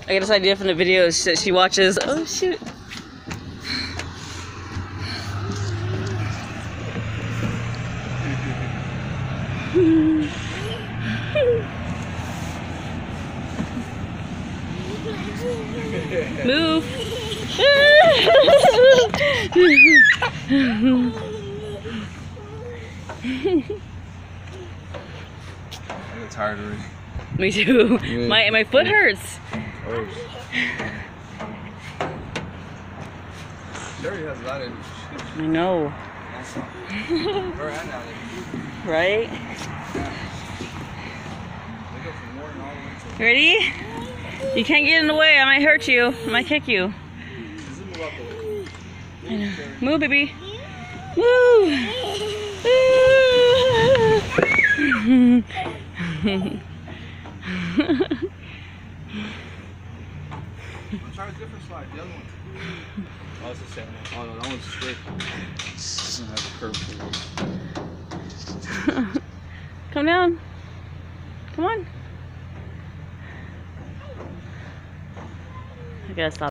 I got this idea from the videos that she watches. Oh shoot. Move. I'm tired already. Me too. My foot hurts. Oh. She already has a lot of I know. Right? Ready? You can't get in the way. I might hurt you. I might kick you. I know. Move, baby. Move. I'm trying a different slide. The other one. Oh, it's the same one. Oh no, that one's straight. It doesn't have a curve. Come down. Come on. I gotta stop.